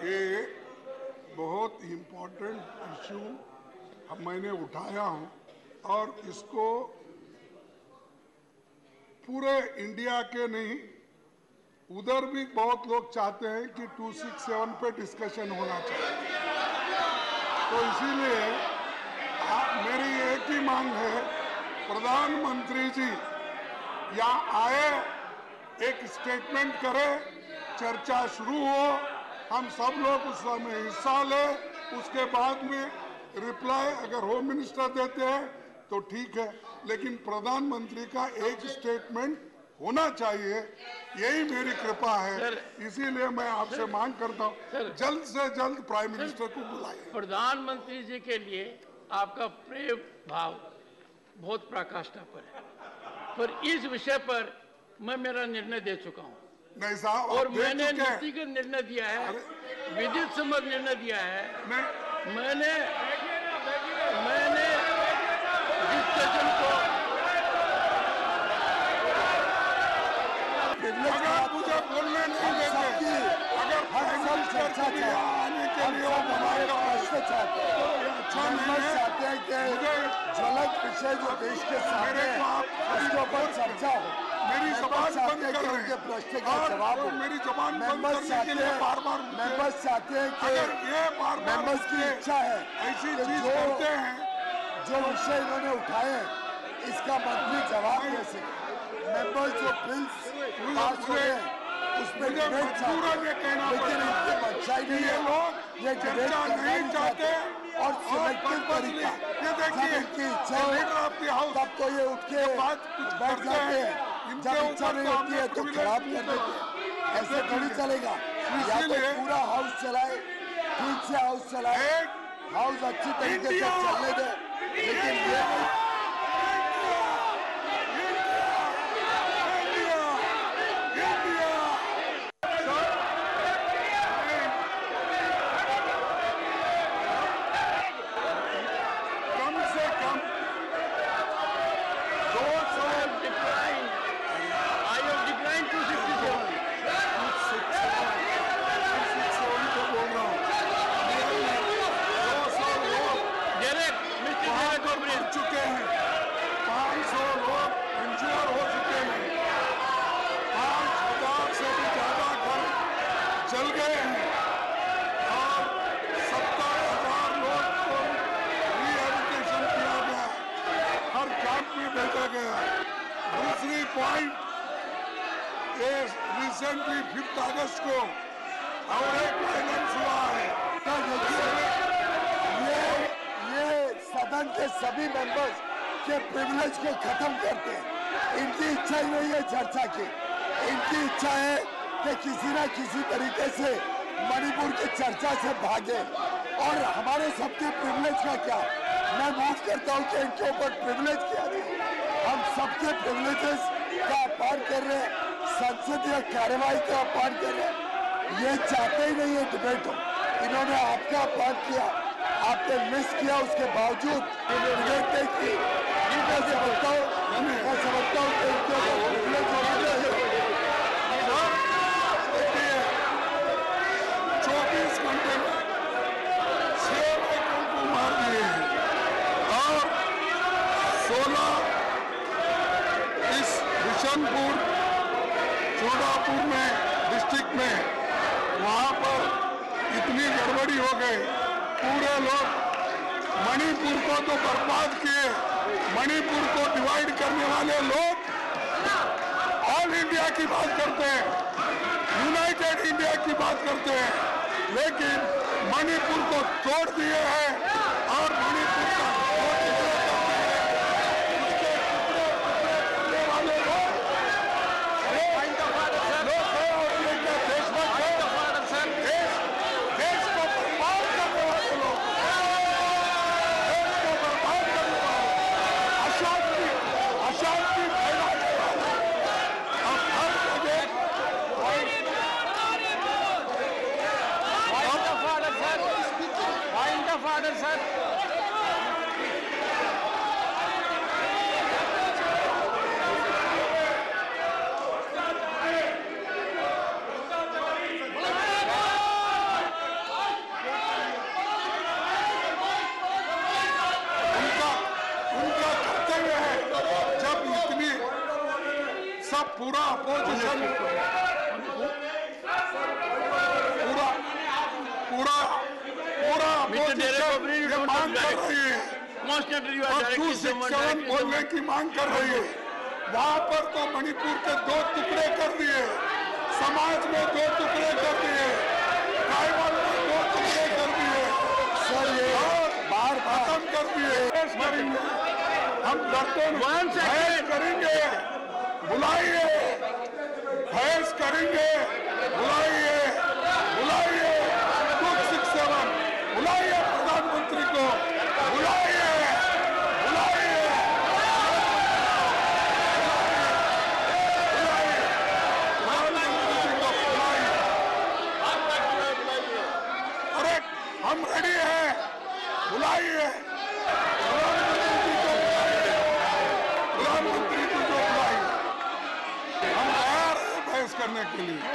ये बहुत important issue मैंने उठाया हूं और इसको पूरे इंडिया के नहीं, उधर भी बहुत लोग चाहते हैं कि 267 पे डिस्कशन होना चाहिए। तो इसीलिए मेरी एक ही मांग है, प्रधानमंत्री जी यहाँ आए, एक स्टेटमेंट करे, चर्चा शुरू हो, हम सब लोग उसमें हिस्सा ले, उसके बाद में रिप्लाई अगर होम मिनिस्टर देते हैं तो ठीक है, लेकिन प्रधानमंत्री का एक स्टेटमेंट होना चाहिए, यही मेरी कृपा है। इसीलिए मैं आपसे मांग करता हूं जल्द से जल्द प्राइम मिनिस्टर को बुलाइए। प्रधानमंत्री जी के लिए आपका प्रेम भाव बहुत पराकाष्ठा पर है, पर इस विषय पर मैं मेरा निर्णय दे चुका हूं। नहीं साहब, और मैंने नीतिगत निर्णय दिया है, विधिक सम्मत निर्णय दिया है। मैंने डिस्कशन को अगर मुझे बोलने नहीं देते, अगर फाइनल चर्चा के आने के लिए हमारे प्रश्न चाहते हैं, अच्छा नहीं चाहते हैं कि ज्वलंत विषय जो देश के सामने उसके ऊपर चर्चा हो, मेरी जबान बंद कर रहे हैं, प्रश्न का जवाब हो, मेरी जबान बंद करने के लिए बार-बार मेंबर्स चाहते हैं कि अगर ये बार-बार मेंबर्स की इच्छा है ऐसी चीज करते हैं, जो विषय इन्होंने उठाए इसका मंत्री जवाब दे सके। मेंबर्स जो बिल्स पास हुए उसमें डिबेट चाहते हैं, लेकिन इनकी मंशा ही नहीं है, लोग ये डिबेट नहीं चाहते और सिलेक्टिव तरीका, जब इनकी इच्छा हो तब तो ये उठ के बैठ जाते हैं, जब इच्छा नहीं होती है तो खराब कर देते हैं। ऐसे थोड़ी चलेगा। या तो पूरा हाउस चलाए, ठीक से हाउस चलाए, हाउस अच्छी तरीके से चलने दे, लेकिन ये चल गए हैं और 70,000 लोग को रीएजुकेशन किया गया, हर कैंप में भेजा गया। दूसरी पॉइंट, ये रिसेंटली 5 अगस्त को और एक वायलेंस हुआ है। ये सदन के सभी मेंबर्स के प्रिविलेज को खत्म करते हैं। इनकी इच्छा ही नहीं है चर्चा की, इनकी इच्छा है कि किसी न किसी तरीके से मणिपुर की चर्चा से भागे। और हमारे सबके प्रिविलेज का क्या, मैं मूव करता हूं कि इनके ऊपर प्रिविलेज क्या नहीं, हम सबके प्रिविलेजेस का अपमान कर रहे हैं, संसदीय कार्यवाही का अपमान कर रहे हैं। ये चाहते ही नहीं है डिबेट हो, इन्होंने आपका अपमान किया, आपने मिस किया, उसके बावजूद डिबेट नहीं की। मैं समझता हूँ कि इनके ऊपर प्रिविलेज होना चाहिए। 24 घंटे में 6 लोगों को मार दिए हैं और 16 इस बिशनपुर चोडापुर में डिस्ट्रिक्ट में वहां पर इतनी गड़बड़ी हो गई, पूरे लोग मणिपुर को तो बर्बाद किए। मणिपुर को डिवाइड करने वाले लोग ऑल इंडिया की बात करते हैं, यूनाइटेड इंडिया की बात करते हैं, लेकिन मणिपुर को तोड़ दिए हैं और मणिपुर का उसके टुकड़े वाले लोग देशभक्त है, देश को बर्बाद करने वाले लोग, देश को बर्बाद करने वाले, अशांति फैलाने वाले, अब हर जगह Order, sir. अपोजिशन पूरा पूरा पूरा अपोजिशन ये मांग कर रही है और 267 बोलने की मांग कर रही है। वहां पर तो मणिपुर के 2 टुकड़े कर दिए, समाज में 2 टुकड़े कर दिए, ट्राइबल में 2 टुकड़े कर दिए सर, ये बार खत्म कर दिए। करेंगे हम करते बहस करेंगे, बुलाइए, बहस करेंगे, बुलाइए बुलाइए 267 बुलाइए, प्रधानमंत्री को बुलाइए बुलाइए अरे हम रेडी हैं, बुलाइए प्रधानमंत्री को बुलाइए, हम तैयार हैं बहस करने के लिए।